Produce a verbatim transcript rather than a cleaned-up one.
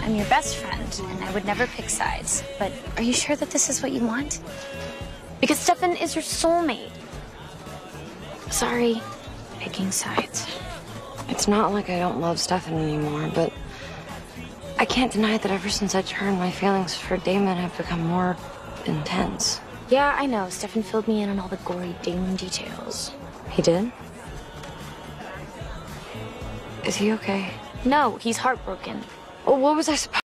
I'm your best friend, and I would never pick sides. But are you sure that this is what you want? Because Stefan is your soulmate. Sorry, picking sides. It's not like I don't love Stefan anymore, but I can't deny that ever since I turned, my feelings for Damon have become more intense. Yeah, I know. Stefan filled me in on all the gory Damon details. He did? Is he okay? No, he's heartbroken. Well, what was I supposed